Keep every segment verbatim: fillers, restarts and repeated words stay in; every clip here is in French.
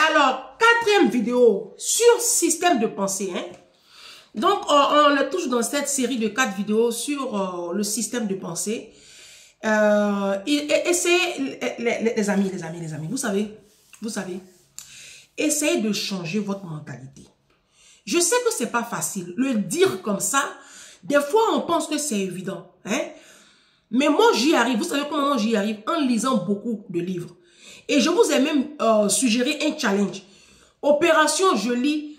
Alors, quatrième vidéo sur système de pensée. Hein? Donc, on, on est toujours dans cette série de quatre vidéos sur euh, le système de pensée. Euh, et, et, essayez, les, les, les amis, les amis, les amis, vous savez, vous savez, essayez de changer votre mentalité. Je sais que c'est pas facile. Le dire comme ça, des fois, on pense que c'est évident. Hein? Mais moi, j'y arrive. Vous savez comment j'y arrive? En lisant beaucoup de livres. Et je vous ai même euh, suggéré un challenge. Opération, je lis,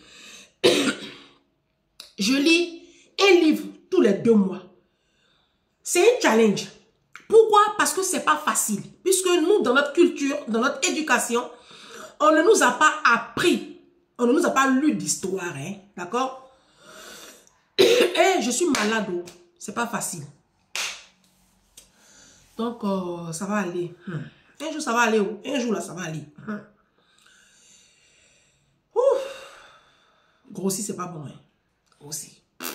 je lis un livre tous les deux mois. C'est un challenge. Pourquoi? Parce que c'est pas facile. Puisque nous, dans notre culture, dans notre éducation, on ne nous a pas appris. On ne nous a pas lu d'histoire. Hein? D'accord? Et je suis malade. Oh. C'est pas facile. Donc, euh, ça va aller. Hmm. Un jour, ça va aller. Oh. Un jour, là, ça va aller. Hmm. Grossir, c'est pas bon. Hein? Grossir.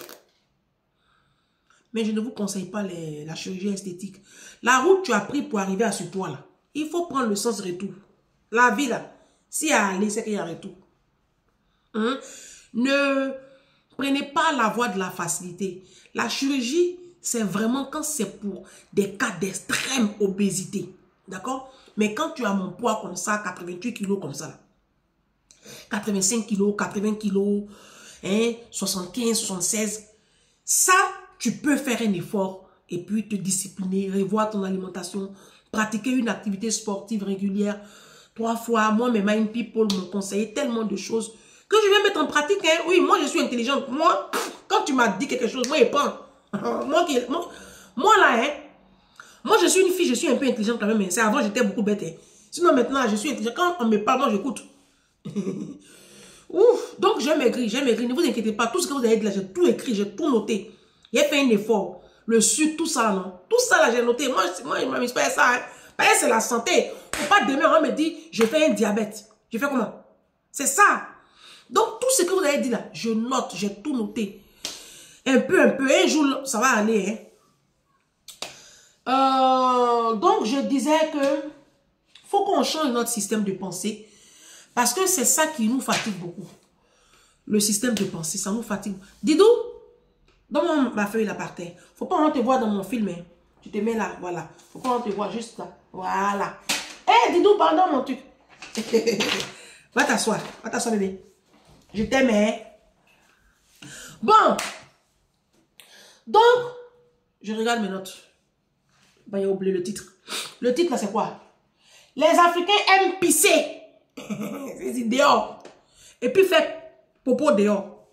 Mais je ne vous conseille pas les, la chirurgie esthétique. La route que tu as pris pour arriver à ce poids-là, il faut prendre le sens retour. La vie, là, si à aller, c'est qu'il y a retour. Hein? Ne prenez pas la voie de la facilité. La chirurgie, c'est vraiment quand c'est pour des cas d'extrême obésité. D'accord? Mais quand tu as mon poids comme ça, quatre-vingt-huit kilos comme ça, là, quatre-vingt-cinq kilos, quatre-vingts kilos, hein, soixante-quinze, soixante-seize, ça, tu peux faire un effort et puis te discipliner, revoir ton alimentation, pratiquer une activité sportive régulière trois fois. Moi, mes mind people m'ont conseillé tellement de choses que je vais mettre en pratique. Hein. Oui, moi, je suis intelligente. Moi, quand tu m'as dit quelque chose, moi, je prends. moi, qui, moi, moi, là, hein, moi, je suis une fille, je suis un peu intelligente quand même. Mais avant, j'étais beaucoup bête. Hein. Sinon, maintenant, je suis intelligente. Quand on me parle, moi, j'écoute. Ouf, donc j'ai maigri, j'ai maigri. Ne vous inquiétez pas, tout ce que vous avez dit là, j'ai tout écrit, j'ai tout noté. J'ai fait un effort. Le sucre, tout ça, non. Tout ça là, j'ai noté. Moi, moi je ne m'amuse pas à ça. Hein. Parce que c'est la santé. Faut pas demain, on me dit, je fais un diabète. Je fais comment? C'est ça. Donc, tout ce que vous avez dit là, je note, j'ai tout noté. Un peu, un peu. Un jour, ça va aller. Hein. Euh, donc, je disais que faut qu'on change notre système de pensée. Parce que c'est ça qui nous fatigue beaucoup. Le système de pensée, ça nous fatigue. Didou, donne-moi ma feuille là par terre. Faut pas qu'on te voit dans mon film. Hein. Tu te mets là, voilà. Faut pas qu'on te voit juste là. Voilà. Hé, hey, Didou, pardon mon truc. Va t'asseoir. Va t'asseoir, bébé. Je t'aime. Hein. Bon. Donc, je regarde mes notes. Ben, j'ai oublié le titre. Le titre là, c'est quoi? Les Africains aiment pisser. C'est dehors. Et puis fait popo dehors.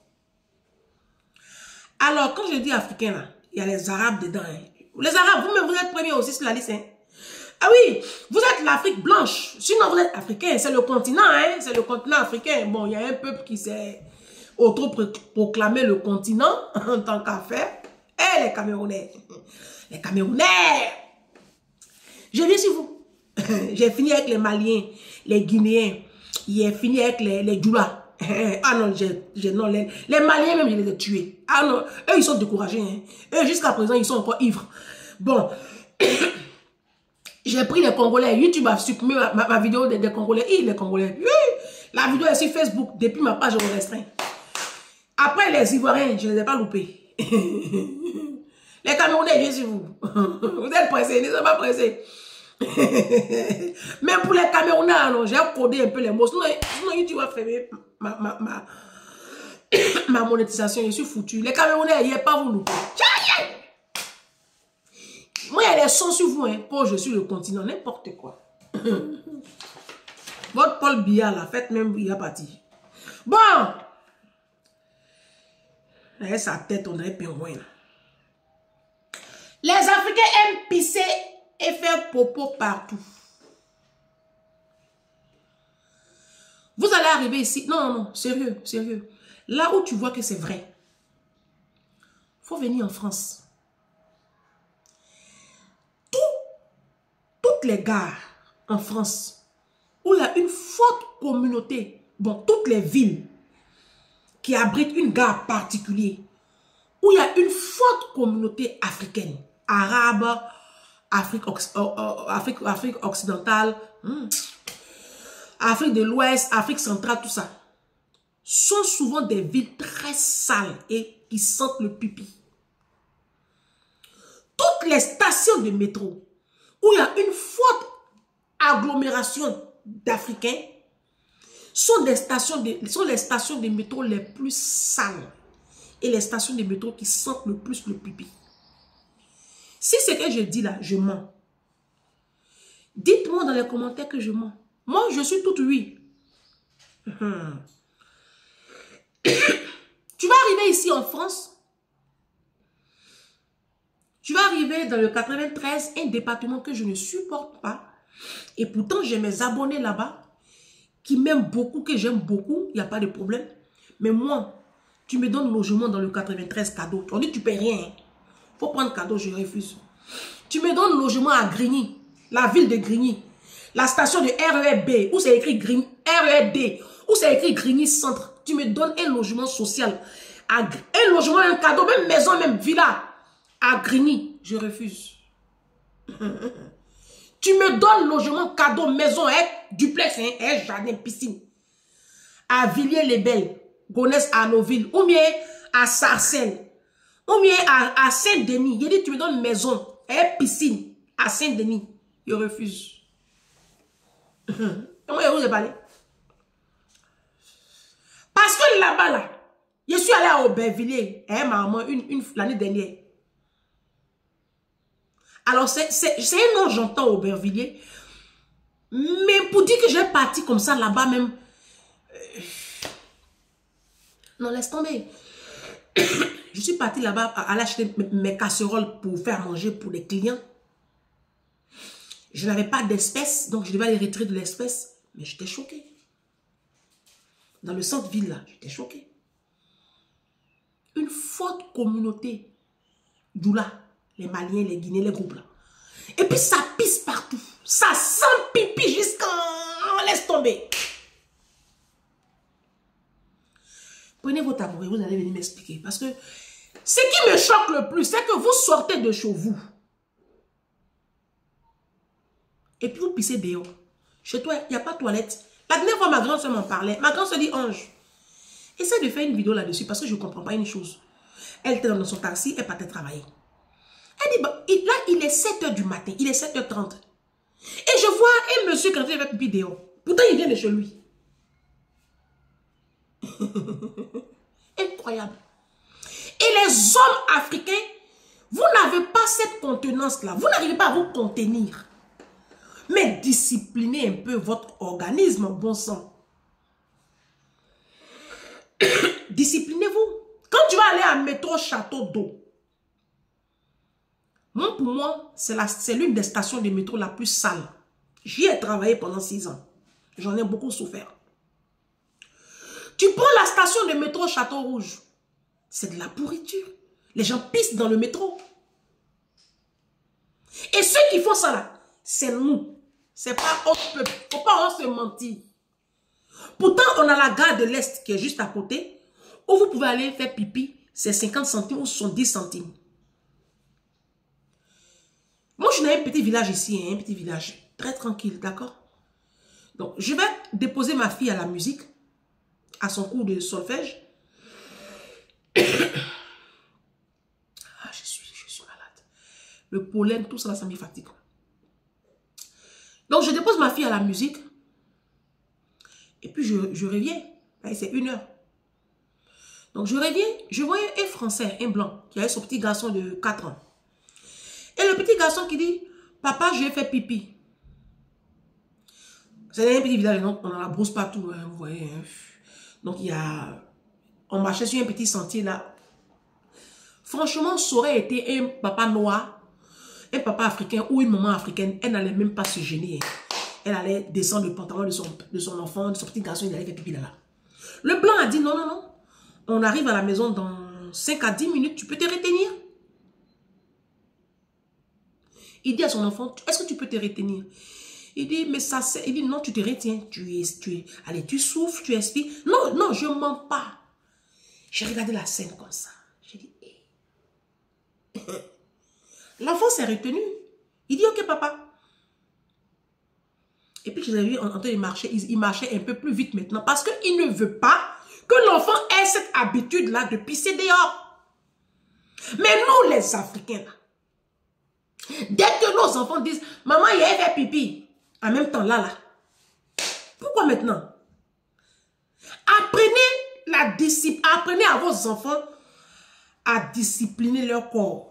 Alors, quand je dis africain, là, il y a les Arabes dedans. Hein. Les Arabes, vous-même, vous êtes premiers aussi sur la liste. Hein. Ah oui, vous êtes l'Afrique blanche. Sinon, vous êtes africain. C'est le continent. Hein. C'est le continent africain. Bon, il y a un peuple qui s'est auto-proclamé le continent en tant qu'affaire. Et les Camerounais. Les Camerounais. Je viens sur vous. J'ai fini avec les Maliens, les Guinéens. J'ai fini avec les, les Djoula. Ah non, j'ai, non les, les Maliens même, je les ai tués. Ah non, eux, ils sont découragés. Hein. Eux, jusqu'à présent, ils sont encore ivres. Bon. J'ai pris les Congolais. YouTube a supprimé ma, ma, ma vidéo des, des Congolais. Oui, les Congolais. Oui. La vidéo est sur Facebook. Depuis ma page, je restreins. Après, les Ivoiriens, je ne les ai pas loupés. Les Camerounais, viens sur vous. Vous êtes pressés, ne soyez pas pressés. Mais pour les Camerounais, j'ai codé un peu les mots. Sinon, sinon YouTube va fermer ma, ma, ma, ma monétisation. Je suis foutu. Les Camerounais, il n'y a pas vous louper. Moi, il y a des sons sur vous. Hein, quand je suis le continent, n'importe quoi. Votre Paul Biya, là, faites même Biya parti. Bon. Avec sa tête, on dirait pingouin. Les Africains aiment pisser et faire popo partout. Vous allez arriver ici. Non, non, non, sérieux, sérieux. Là où tu vois que c'est vrai, il faut venir en France. Tout, toutes les gares en France, où il y a une forte communauté, bon, toutes les villes qui abritent une gare particulière, où il y a une forte communauté africaine, arabe, Afrique, Afrique, Afrique occidentale, hmm. Afrique de l'Ouest, Afrique centrale, tout ça, sont souvent des villes très sales et qui sentent le pipi. Toutes les stations de métro où il y a une forte agglomération d'Africains sont des stations de, sont les stations de métro les plus sales et les stations de métro qui sentent le plus le pipi. Si c'est que je dis là, je mens. Dites-moi dans les commentaires que je mens. Moi, je suis toute oui. Hum. Tu vas arriver ici en France. Tu vas arriver dans le quatre-vingt-treize, un département que je ne supporte pas. Et pourtant, j'ai mes abonnés là-bas qui m'aiment beaucoup, que j'aime beaucoup. Il n'y a pas de problème. Mais moi, tu me donnes logement dans le quatre-vingt-treize cadeau. On dit tu ne payes rien. Il faut prendre cadeau, je refuse. Tu me donnes logement à Grigny, la ville de Grigny. La station de R E R B, où c'est écrit Grigny, R E R D, où c'est écrit Grigny Centre. Tu me donnes un logement social. Un logement, un cadeau, même maison, même villa. À Grigny, je refuse. Tu me donnes logement, cadeau, maison, hein, duplex, hein, hein, jardin, piscine. À Villiers-les-Belles, Gonesse, à Noville, ou bien à Sarcelles, ou bien à, à Saint-Denis. Il dit, tu me donnes maison, hein, piscine, à Saint-Denis. Je refuse. Comment je vous ai parlé? Parce que là-bas, là, je suis allé à Aubervilliers, hein, maman, une, une, l'année dernière. Alors, c'est un nom, j'entends Aubervilliers. Mais pour dire que j'ai parti comme ça là-bas même. Euh, non, laisse tomber. Je suis parti là-bas à aller acheter mes casseroles pour faire manger pour les clients. Je n'avais pas d'espèces, donc je devais aller retirer de l'espèce. Mais j'étais choquée. Dans le centre-ville, là, j'étais choquée. Une forte communauté d'Oula, les Maliens, les Guinéens, les groupes là. Et puis ça pisse partout. Ça sent pipi jusqu'en... Laisse tomber. Prenez votre tabouret, vous allez venir m'expliquer. Parce que ce qui me choque le plus, c'est que vous sortez de chez vous. Et puis vous pissez dehors. Chez toi, il n'y a pas de toilette. La dernière fois, ma grande soeur m'en parlait. Ma grande soeur dit, Ange, essaie de faire une vidéo là-dessus parce que je ne comprends pas une chose. Elle était dans son taxi, elle partait travailler. Elle dit, bah, il, là, il est sept heures du matin, il est sept heures trente. Et je vois un monsieur qui fait pipi dehors. Pourtant, il vient de chez lui. Incroyable. Et les hommes africains, vous n'avez pas cette contenance-là. Vous n'arrivez pas à vous contenir. Mais disciplinez un peu votre organisme, bon sang. Disciplinez-vous. Quand tu vas aller à métro Château d'Eau, moi, pour moi, c'est l'une des stations de métro la plus sale. J'y ai travaillé pendant six ans. J'en ai beaucoup souffert. Tu prends la station de métro Château Rouge. C'est de la pourriture. Les gens pissent dans le métro. Et ceux qui font ça là, c'est nous. C'est pas autre peuple. Faut pas se mentir. Pourtant, on a la gare de l'Est qui est juste à côté, où vous pouvez aller faire pipi, c'est cinquante centimes ou soixante-dix centimes. Moi, je suis dans un petit village ici, un petit village très tranquille, d'accord? Donc, je vais déposer ma fille à la musique, à son cours de solfège. Ah, je suis, je suis malade. Le pollen, tout ça, ça me fatigue. Donc, je dépose ma fille à la musique. Et puis, je, je reviens. C'est une heure. Donc, je reviens. Je voyais un Français, un blanc, qui avait son petit garçon de quatre ans. Et le petit garçon qui dit, papa, je vais faire pipi. C'est un petit village, donc on a la brousse partout, hein, vous voyez. Hein. Donc, il y a... On marchait sur un petit sentier là. Franchement, ça aurait été un papa noir, un papa africain ou une maman africaine, elle n'allait même pas se gêner. Hein. Elle allait descendre le pantalon de son, de son enfant, de son petit garçon, il allait faire pipi là-là. Le blanc a dit, non, non, non. On arrive à la maison dans cinq à dix minutes, tu peux te retenir. Il dit à son enfant, est-ce que tu peux te retenir? Il dit, mais ça c'est... Il dit, non, tu te retiens. Tu es, tu es... Allez, tu souffles, tu expires. Non, non, je ne mens pas. J'ai regardé la scène comme ça. J'ai dit, hey. L'enfant s'est retenu. Il dit, ok, papa. Et puis, je les ai vus en, en train de marcher. Ils, ils marchaient un peu plus vite maintenant parce qu'il ne veut pas que l'enfant ait cette habitude-là de pisser dehors. Mais nous, les Africains, là, dès que nos enfants disent, maman, il a fait pipi, en même temps, là, là. Pourquoi maintenant? Apprenez la discipline, apprenez à vos enfants à discipliner leur corps.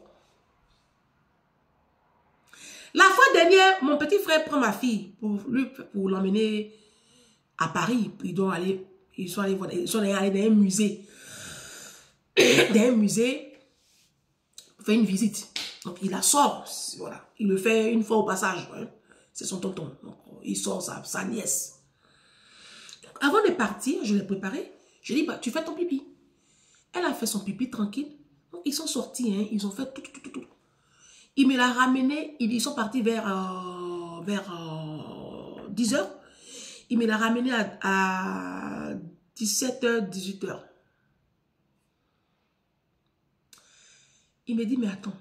La fois dernière, mon petit frère prend ma fille pour, pour l'emmener à Paris. Ils, doivent aller, ils sont allés, ils sont allés dans un musée. Dans un musée, pour faire une visite. Donc, il la sort. Voilà. Il le fait une fois au passage. Hein. C'est son tonton. Donc, il sort sa, sa nièce. Donc, avant de partir, je l'ai préparé. Je lui ai dit, bah, tu fais ton pipi. Elle a fait son pipi tranquille. Donc, ils sont sortis. Hein. Ils ont fait tout, tout, tout, tout. Il me l'a ramené, ils sont partis vers, euh, vers euh, dix heures. Il me l'a ramené à, à dix-sept heures, dix-huit heures. Il me dit, mais attends.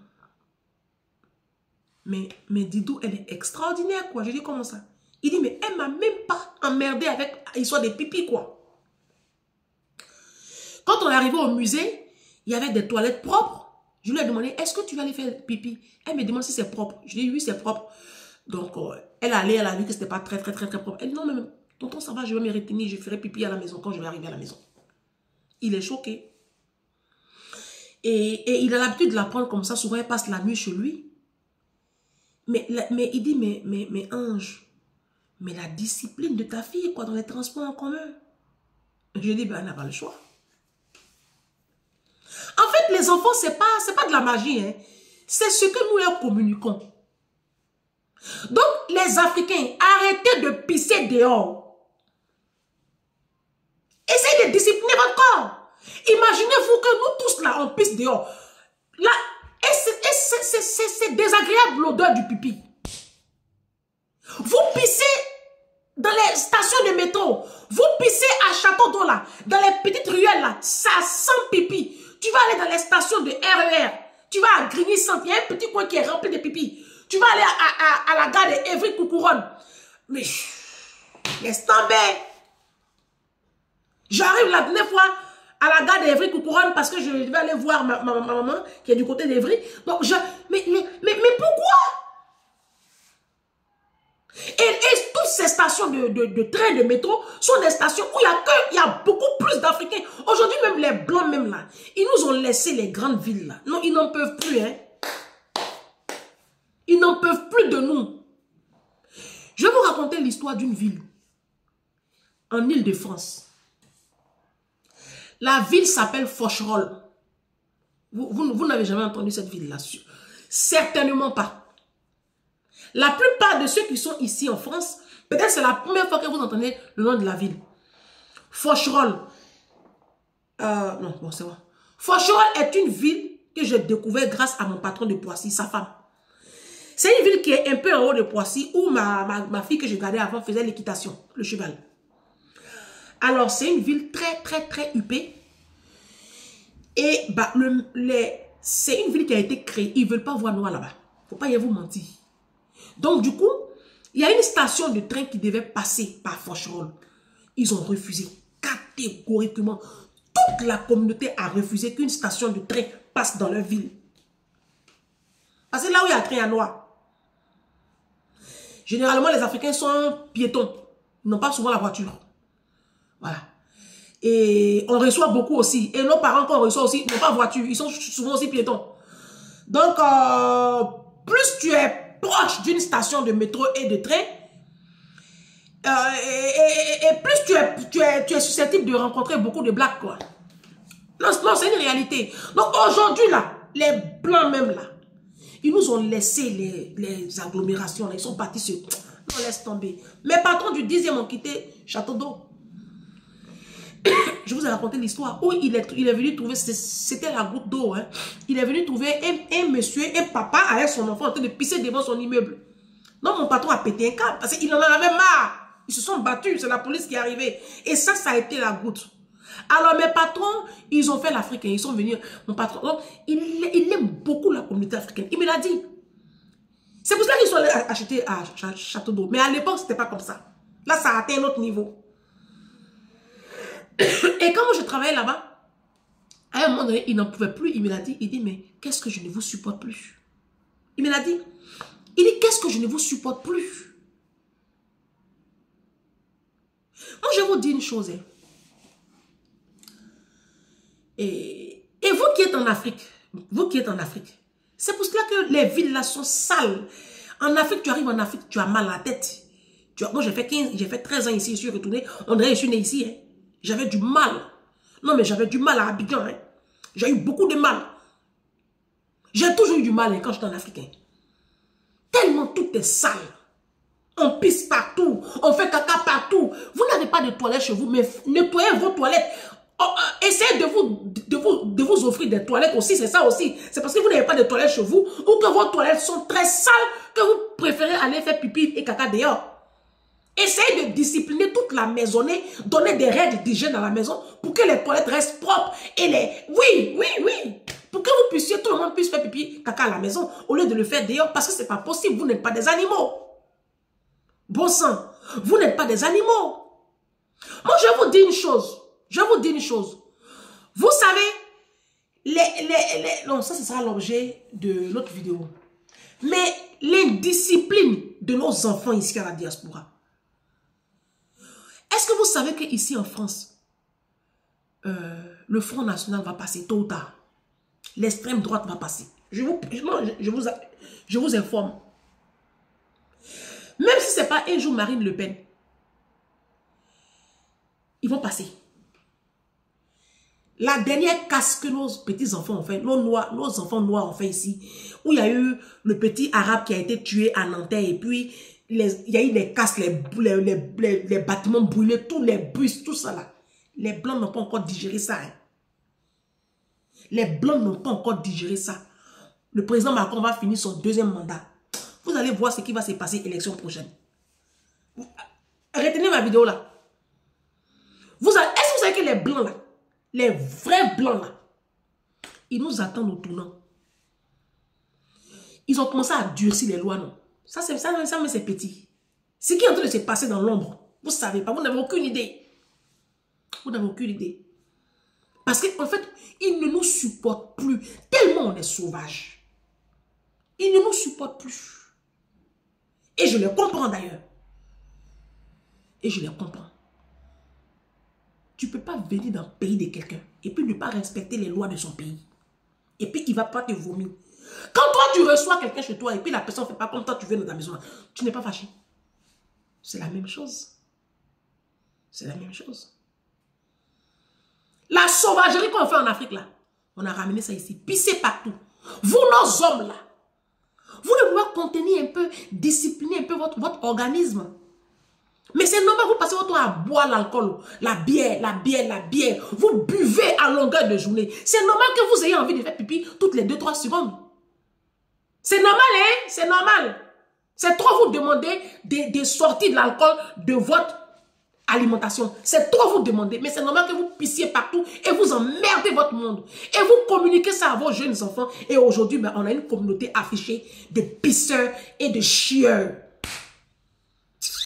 Mais, mais Didou, elle est extraordinaire, quoi. Je dis, comment ça? Il dit, mais elle m'a même pas emmerdé avec l'histoire des pipis, quoi. Quand on est arrivé au musée, il y avait des toilettes propres. Je lui ai demandé, est-ce que tu vas aller faire pipi? Elle me demande si c'est propre. Je lui ai dit, oui, c'est propre. Donc, euh, elle allait, elle a vu que c'était pas très, très, très, très propre. Elle dit, non, mais tonton, ça va, je vais me retenir, je ferai pipi à la maison quand je vais arriver à la maison. Il est choqué. Et, et il a l'habitude de la prendre comme ça. Souvent, elle passe la nuit chez lui. Mais, mais il dit, mais, mais, mais Ange, mais la discipline de ta fille, quoi, dans les transports en commun. Je dis, ben, elle n'a pas le choix. En fait, les enfants, ce n'est pas, c'est pas de la magie. Hein. C'est ce que nous leur communiquons. Donc, les Africains, arrêtez de pisser dehors. Essayez de discipliner votre corps. Imaginez-vous que nous tous, là, on pisse dehors. Là, et c'est désagréable l'odeur du pipi. Vous pissez dans les stations de métro. Vous pissez à Château d'eau, là. Dans les petites ruelles, là. Ça sent pipi. Tu vas aller dans les stations de R E R. Tu vas à Grigny-Centre. Il y a un petit coin qui est rempli de pipi. Tu vas aller à, à, à la gare de Évry-Coucouronne. Mais, laisse tomber. J'arrive la dernière fois à la gare d'Évry-Coucouronne parce que je vais aller voir ma, ma, ma maman qui est du côté d'Évry. Donc, je... Mais, mais, mais, mais pourquoi? Et, et toutes ces stations de, de, de train, de métro, sont des stations où il y a, que, il y a beaucoup plus d'Africains. Aujourd'hui, même les Blancs, même là, ils nous ont laissé les grandes villes là. Non, ils n'en peuvent plus, hein. Ils n'en peuvent plus de nous. Je vais vous raconter l'histoire d'une ville en Île-de-France. La ville s'appelle Faucherolles. Vous, vous, vous n'avez jamais entendu cette ville-là? Certainement pas. La plupart de ceux qui sont ici en France, peut-être c'est la première fois que vous entendez le nom de la ville. Faucherolles. Euh, non, bon, c'est bon. Faucherolles est une ville que j'ai découvert grâce à mon patron de Poissy, sa femme. C'est une ville qui est un peu en haut de Poissy, où ma, ma, ma fille que je gardais avant faisait l'équitation, le cheval. Alors, c'est une ville très, très, très huppée. Et bah, c'est une ville qui a été créée. Ils ne veulent pas voir noir là-bas. Il ne faut pas y vous mentir. Donc, du coup, il y a une station de train qui devait passer par Faucherolles. Ils ont refusé catégoriquement. Toute la communauté a refusé qu'une station de train passe dans leur ville. Parce que là où il y a un train à noir, généralement, les Africains sont piétons. Ils n'ont pas souvent la voiture. Voilà. Et on reçoit beaucoup aussi. Et nos parents qu'on reçoit aussi n'ont pas voiture. Ils sont souvent aussi piétons. Donc, euh, plus tu es proche d'une station de métro et de train, euh, et, et, et plus tu es, tu, es, tu es susceptible de rencontrer beaucoup de blacks, quoi. Non, non, c'est une réalité. Donc, aujourd'hui, là, les blancs même, là, ils nous ont laissé les, les agglomérations, là, ils sont partis sur... Non, laisse tomber. Mes patrons du dixième ont quitté Château d'eau. Je vous ai raconté l'histoire où il est, il est venu trouver, c'était la goutte d'eau, hein. Il est venu trouver un, un monsieur, un papa avec son enfant en train de pisser devant son immeuble. Non, mon patron a pété un câble parce qu'il en avait marre. Ils se sont battus, c'est la police qui est arrivée. Et ça, ça a été la goutte. Alors mes patrons, ils ont fait l'Afrique, ils sont venus, mon patron, donc, il, il aime beaucoup la communauté africaine. Il me l'a dit. C'est pour cela qu'ils sont allés acheter à Château d'Eau. Mais à l'époque, ce n'était pas comme ça. Là, ça a atteint un autre niveau. Et quand moi, je travaillais là-bas, à un moment donné, il n'en pouvait plus. Il me l'a dit. Il dit, mais qu'est-ce que je ne vous supporte plus? Il me l'a dit. Il dit, qu'est-ce que je ne vous supporte plus? Moi, je vous dis une chose. Hein. Et, et vous qui êtes en Afrique, vous qui êtes en Afrique, c'est pour cela que les villes là sont sales. En Afrique, tu arrives en Afrique, tu as mal à la tête. Tu as, moi, j'ai fait quinze, j'ai fait treize ans ici, je suis retourné. On dirait que je suis né ici. Hein. J'avais du mal. Non, mais j'avais du mal à Abidjan. Hein. J'ai eu beaucoup de mal. J'ai toujours eu du mal hein, quand j'étais en Afrique. Hein. Tellement tout est sale. On pisse partout. On fait caca partout. Vous n'avez pas de toilettes chez vous, mais nettoyez vos toilettes. Oh, euh, essayez de vous, de, vous, de vous offrir des toilettes aussi. C'est ça aussi. C'est parce que vous n'avez pas de toilettes chez vous ou que vos toilettes sont très sales que vous préférez aller faire pipi et caca dehors. Essayez de discipliner toute la maisonnée, donner des règles d'hygiène dans la maison pour que les toilettes restent propres et les... Oui, oui, oui. Pour que vous puissiez, tout le monde puisse faire pipi, caca à la maison au lieu de le faire dehors parce que c'est pas possible. Vous n'êtes pas des animaux. Bon sang, vous n'êtes pas des animaux. Moi, je vous dis une chose. Je vous dis une chose. Vous savez, les... les, les non, ça, ce sera l'objet de l'autre vidéo. Mais l'indiscipline de nos enfants ici à la diaspora. Est-ce que vous savez qu'ici en France, euh, le Front National va passer tôt ou tard? L'extrême droite va passer. Je vous, je, je, vous, je vous informe. Même si ce n'est pas un jour Marine Le Pen, ils vont passer. La dernière casse que nos petits-enfants ont fait, nos, noirs, nos enfants noirs ont fait ici, où il y a eu le petit arabe qui a été tué à Nanterre et puis les, il y a eu les casses, les, les, les, les, les bâtiments brûlés, tous les bus, tout ça là. Les Blancs n'ont pas encore digéré ça. Hein. Les Blancs n'ont pas encore digéré ça. Le président Macron va finir son deuxième mandat. Vous allez voir ce qui va se passer l'élection prochaine. Retenez ma vidéo là. Est-ce que vous savez que les Blancs là, les vrais Blancs là, ils nous attendent au tournant. Ils ont commencé à durcir les lois, non? Ça, c'est ça, ça mais c'est petit. Ce qui est en train de se passer dans l'ombre, vous ne savez pas, vous n'avez aucune idée. Vous n'avez aucune idée. Parce qu'en fait, ils ne nous supportent plus. Tellement on est sauvages. Ils ne nous supportent plus. Et je les comprends d'ailleurs. Et je les comprends. Tu ne peux pas venir dans le pays de quelqu'un et puis ne pas respecter les lois de son pays. Et puis il ne va pas te vomir. Quand toi tu reçois quelqu'un chez toi et puis la personne ne fait pas comme toi tu viens dans ta maison, tu n'es pas fâché. C'est la même chose. C'est la même chose. La sauvagerie qu'on fait en Afrique là, on a ramené ça ici. Pisser partout. Vous, nos hommes là, vous devez contenir un peu, discipliner un peu votre, votre organisme. Mais c'est normal, vous passez votre temps à boire l'alcool, la bière, la bière, la bière. Vous buvez à longueur de journée. C'est normal que vous ayez envie de faire pipi toutes les deux trois secondes. C'est normal, hein? C'est normal. C'est trop vous demander de, de sortir de l'alcool de votre alimentation. C'est trop vous demander. Mais c'est normal que vous pissiez partout et vous emmerdez votre monde. Et vous communiquez ça à vos jeunes enfants. Et aujourd'hui, ben, on a une communauté affichée de pisseurs et de chieurs.